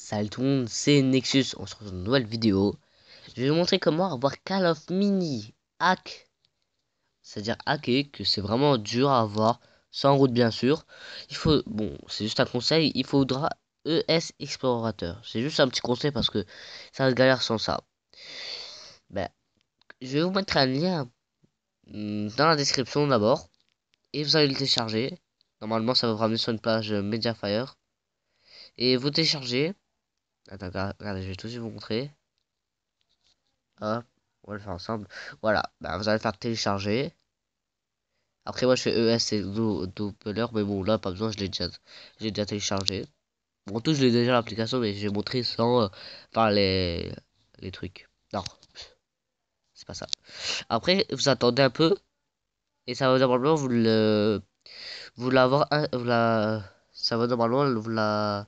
Salut tout le monde, c'est Nexus, on se retrouve dans une nouvelle vidéo. Je vais vous montrer comment avoir Call of Mini hack. C'est-à-dire hacker, que c'est vraiment dur à avoir, sans route bien sûr. Bon, c'est juste un conseil, il faudra ES Explorateur. C'est juste un petit conseil parce que ça galère sans ça. Ben, je vais vous mettre un lien dans la description d'abord. Et vous allez le télécharger. Normalement, ça va vous ramener sur une page Mediafire. Et vous téléchargez. Attends, regardez, je vais tout de suite vous montrer. Hop, on va le faire ensemble. Voilà, bah, vous allez faire télécharger. Après, moi je fais ES et Doppler, mais bon, là, pas besoin, j'ai déjà téléchargé. Bon, tout, je l'ai déjà l'application, mais j'ai montré sans faire les trucs. Non, c'est pas ça. Après, vous attendez un peu, et ça va normalement vous l'avoir, ça va normalement vous la,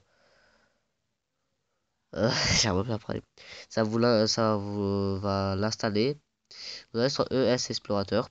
j'ai un peu après. Ça vous va l'installer. Vous allez sur ES Explorateur.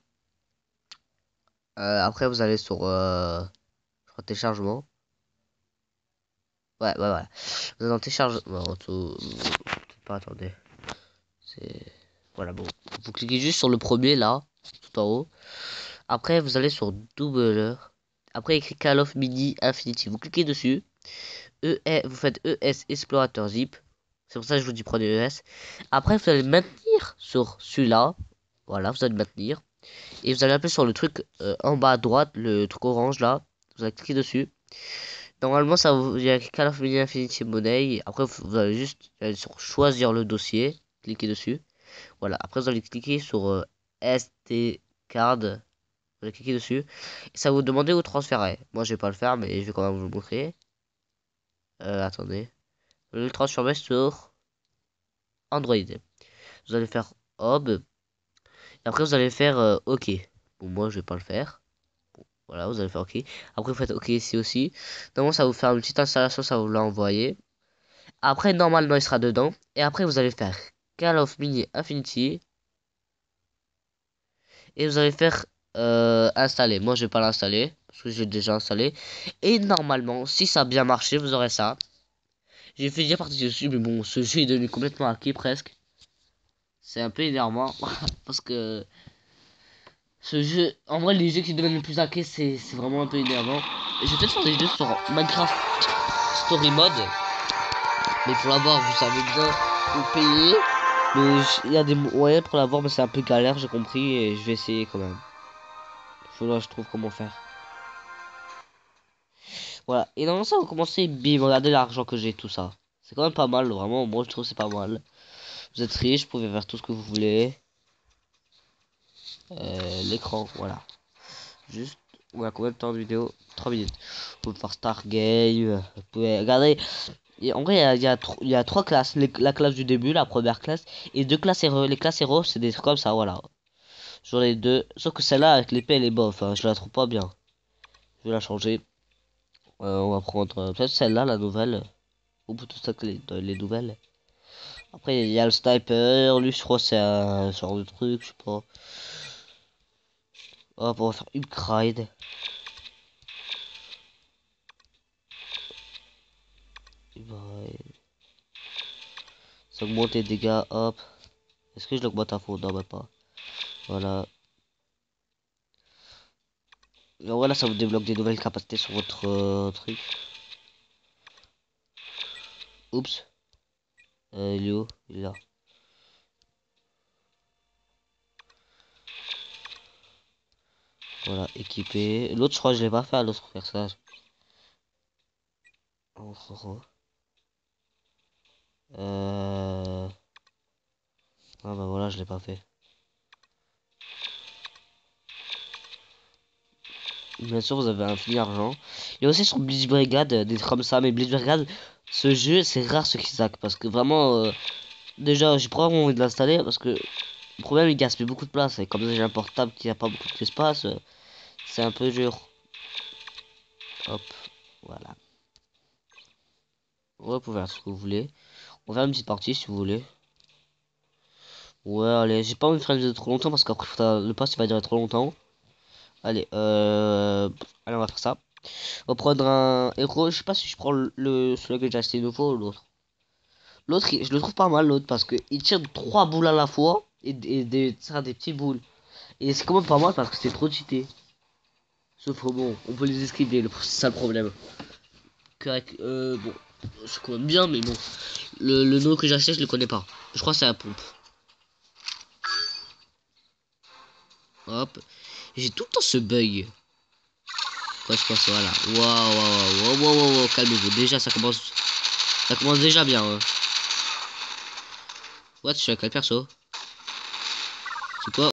Après, vous allez sur téléchargement. Ouais, ouais, ouais. Vous allez dans téléchargement. Pas, attendez. C'est. Voilà, bon. Vous cliquez juste sur le premier là, tout en haut. Après, vous allez sur Doubler. Après, écrit Call of Mini Infinity. Vous cliquez dessus. Vous faites ES Explorateur Zip. C'est pour ça que je vous dis prenez ES. Après, vous allez maintenir sur celui-là. Voilà, vous allez maintenir. Et vous allez appuyer sur le truc en bas à droite, le truc orange là. Vous allez cliquer dessus. Normalement, il y a Call of Duty Infinity Money. Après, vous allez juste aller sur choisir le dossier. Cliquez dessus. Voilà. Après, vous allez cliquer sur SD card. Vous allez cliquer dessus. Et ça va vous demander où transférer. Moi, je vais pas le faire, mais je vais quand même vous le montrer. Attendez. Vous allez le transformer sur Android. Vous allez faire Hub. Et après, vous allez faire OK. Bon, moi, je vais pas le faire. Voilà, vous allez faire OK. Après, vous faites OK ici aussi. Normalement, ça va vous faire une petite installation. Ça va vous l'envoyer. Après, normalement, il sera dedans. Et après, vous allez faire Call of Mini Infinity. Et vous allez faire installer. Moi, je vais pas l'installer. Parce que j'ai déjà installé. Et normalement, si ça a bien marché, vous aurez ça. J'ai fait déjà partie dessus. Mais bon, ce jeu est devenu complètement hacké presque. C'est un peu énervant. Parce que ce jeu... En vrai, les jeux qui deviennent le plus hackés, c'est vraiment un peu énervant. Je vais peut-être faire des vidéos sur Minecraft Story Mode. Mais pour l'avoir, vous savez bien, faut payer. Mais il y a des moyens pour l'avoir, mais c'est un peu galère, j'ai compris, et je vais essayer quand même. Faudra que je trouve comment faire. Voilà, et dans ça, on va commencer, bim, regardez l'argent que j'ai, tout ça. C'est quand même pas mal, vraiment, moi je trouve que c'est pas mal. Vous êtes riche, vous pouvez faire tout ce que vous voulez. L'écran, voilà. Juste, on a combien de temps de vidéo? 3 minutes. Vous pouvez faire Stargame, vous pouvez regarder. Et en vrai, il y a trois classes. La classe du début, la première classe, et deux classes héros. Les classes héros, c'est des trucs comme ça, voilà. J'en ai deux. Sauf que celle-là, avec l'épée, elle est bof. Hein, je la trouve pas bien. Je vais la changer. On va prendre peut-être celle-là, la nouvelle. Ou plutôt ça que les nouvelles. Après, il y a le sniper. Lui, je crois que c'est un genre de truc, je sais pas. Hop, on va faire upgrade. Upgrade. Ça augmente les dégâts, hop. Est-ce que je l'augmente à fond? Non, même pas. Voilà. Et voilà, ça vous débloque des nouvelles capacités sur votre truc. Oups. Il est où? Il est là. Voilà, équipé. L'autre, je crois que je l'ai pas fait à l'autre personnage. Oh, oh, oh. Ah bah voilà, je l'ai pas fait. Bien sûr, vous avez infini argent. Il y a aussi sur Blitz Brigade des trucs comme ça, mais Blitz Brigade, ce jeu, c'est rare ceux qui sac parce que vraiment, déjà, j'ai pas vraiment envie de l'installer parce que le problème, il gaspille beaucoup de place et comme j'ai un portable qui a pas beaucoup d'espace, c'est un peu dur. Hop, voilà. Ouais, vous pouvez faire ce que vous voulez. On va faire une petite partie si vous voulez. Ouais, allez, j'ai pas envie de faire une vidéo trop longtemps parce qu'après le pass il va durer trop longtemps. Allez, allez, on va faire ça. On va prendre un héros. Je sais pas si je prends celui que j'ai acheté nouveau ou l'autre. L'autre, je le trouve pas mal, l'autre, parce que il tire 3 boules à la fois ça des petites boules. Et c'est quand même pas mal parce que c'est trop cheaté. Sauf que bon, on peut les esquiver, c'est ça le problème. Correct, bon, c'est quand même bien, mais bon. Le nom que j'ai acheté, je le connais pas. Je crois que c'est la pompe. Hop. J'ai tout le temps ce bug. Quoi se passe, voilà. Waouh, calmez-vous. Déjà, ça commence déjà bien. Hein. What, je suis avec quel perso? C'est quoi?